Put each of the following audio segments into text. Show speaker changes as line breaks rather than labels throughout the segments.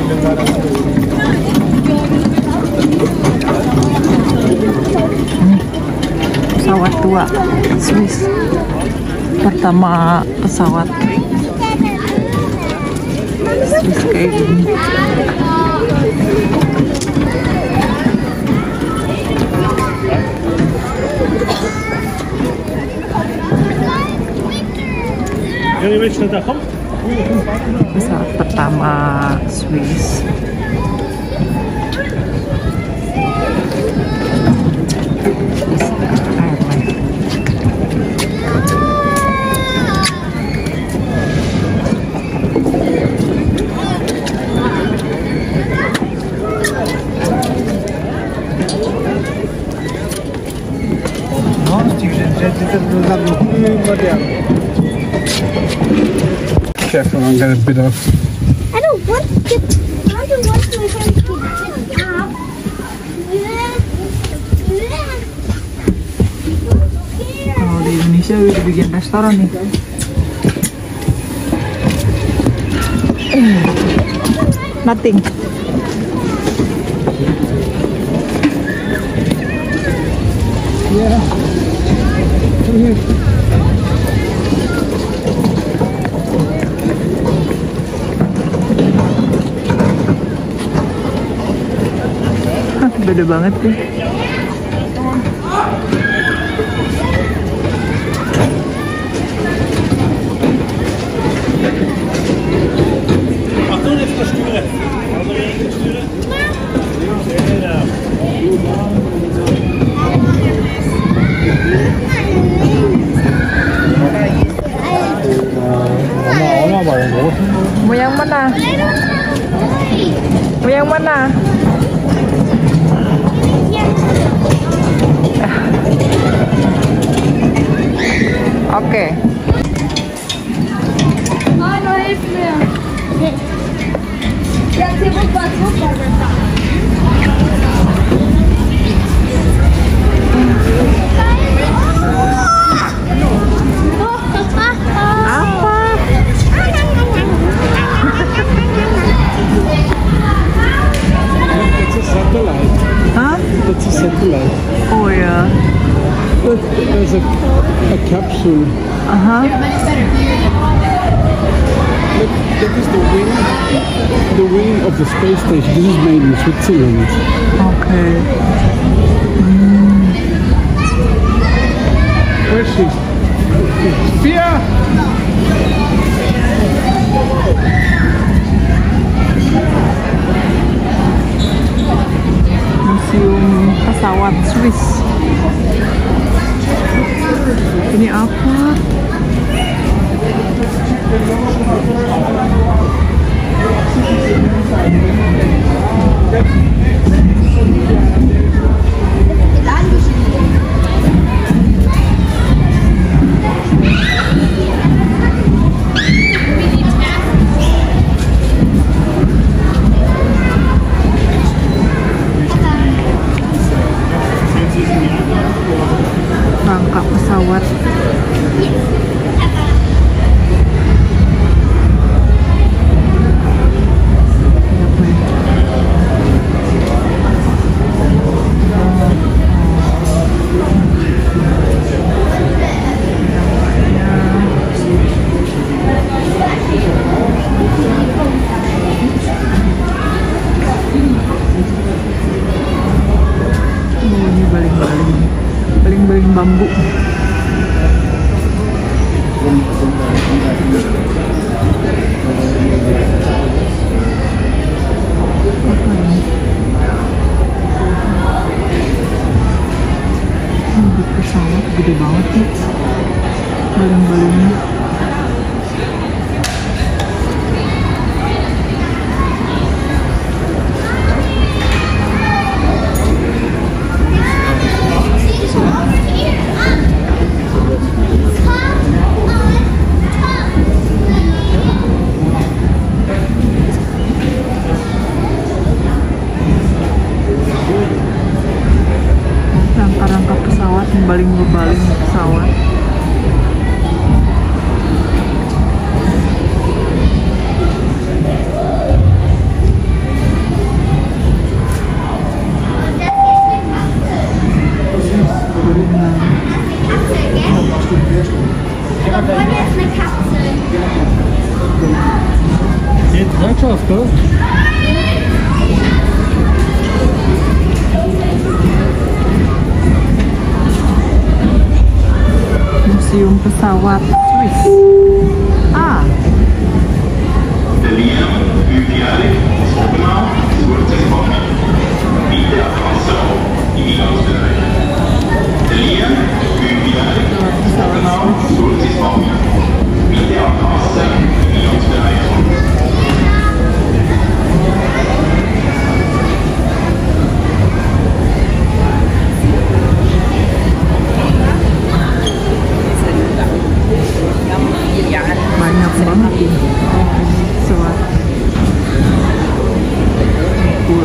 Pesawat tua Swiss, pertama pesawat Swiss kayak gini. Pesawat pertama Swiss.
Careful, I'm gonna bit off.
I don't want to get. I don't want my friend to get up.
Kalau di Indonesia udah bikin restoran nih. Nothing.
Yeah.
Beda banget sih. Mau yang mana? Mau yang mana? Oke.
Oh, no, hilf mir. Jetzt hier rüber, rüber.
Apa?
That's a satellite.
Hah?
That's a satellite.
Oh ya.
There's a capsule.
Aha.
Look, that is the wing of the space station. This is made in Switzerland.
Oke.
Where's she? Sophia!
Museum pesawat Swiss. Ini apa? Rangka pesawat. Ini baling-baling bambu. Ini pesawat gede banget nih, baling-balingnya. Rangka-rangka pesawat membaling-baling pesawat. Museum pesawat Swiss. Ah, banyak banget ini. Oh, ini pesawat tempur.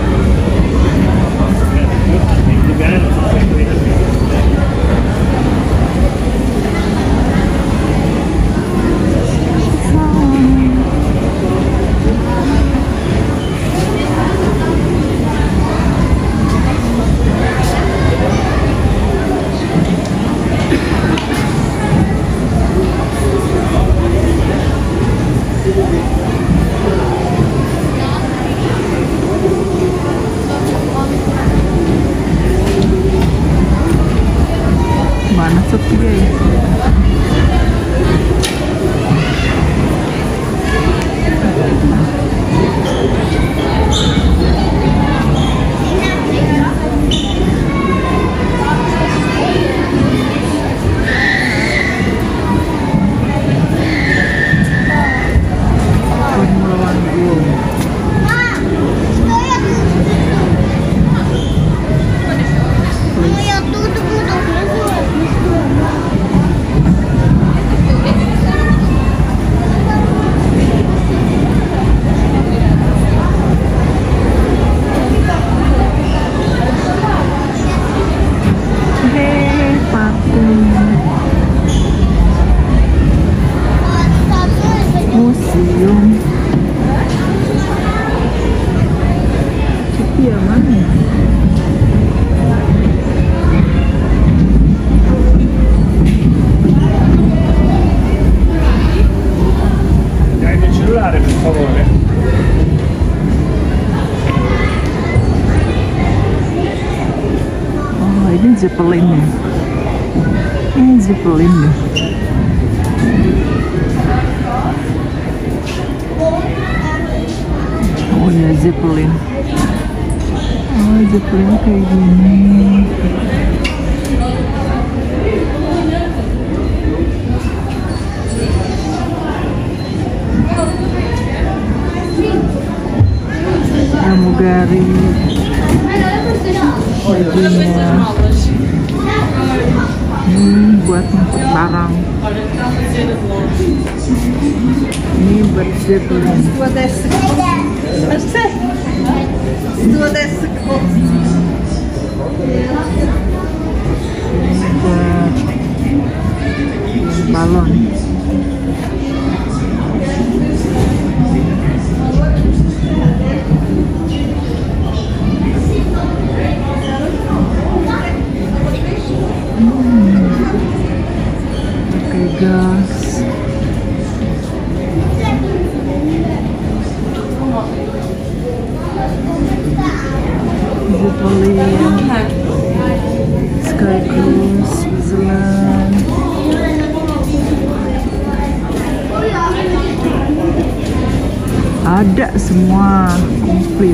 Mana sepi ya? Museum. Sepi ya, mana?
Dai il cellulare per favore.
Oh, ini Zeppelin nih. Ini Zeppelin nih. Oh ya, Zeppelin. Oh, Zeppelin kayak gini. Pramugari. Bajunya. Buat ngangkut barang. Ini buat Zeppelin. Balon. Oke, gas. Zeppelin, Sky Cruise, Switzerland. Ada semua komplit.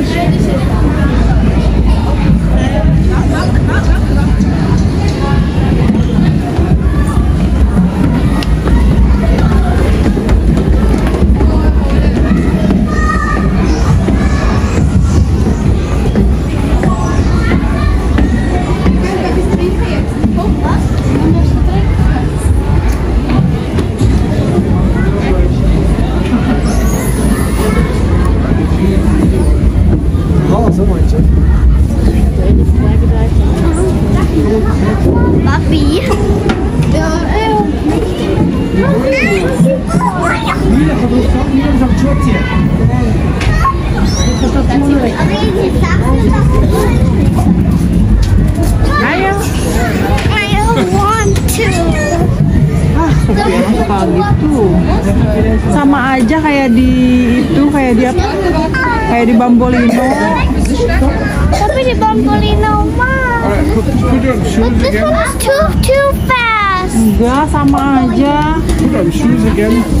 Papi.
Ayo.
I don't want to.
Sophia suka gitu. Sama aja kayak di itu, kayak di apa? Kayak di Bambolino.
Tapi di Bambolino mah.
Alright, put on shoes
This
again.
one's too fast.
Enggak, sama aja.
Put on shoes again.
Do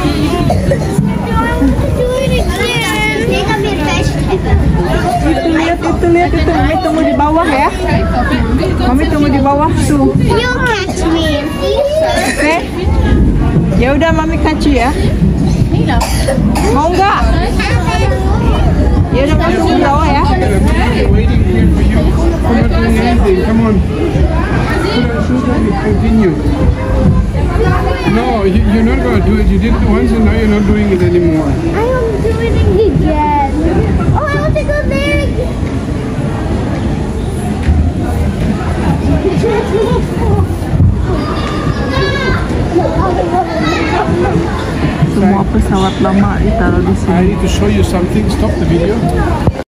it again. Think of your vegetable.
Itu lihat itu. Mami tunggu di bawah ya. Mami tunggu di bawah tuh.
You catch me.
Oke. Ya udah Mami kaci ya. Mau nggak? Ya udah mau tunggu di bawah ya.
They're waiting here for you. We're not doing anything. Come on. Put on shoes and continue. No, you're not going to do it. You did it once and now you're not doing it anymore.
I want to do it again. Oh, I want to go there again.
Semua pesawat lama ditaruh di sini.
I need to show you something. Stop the video.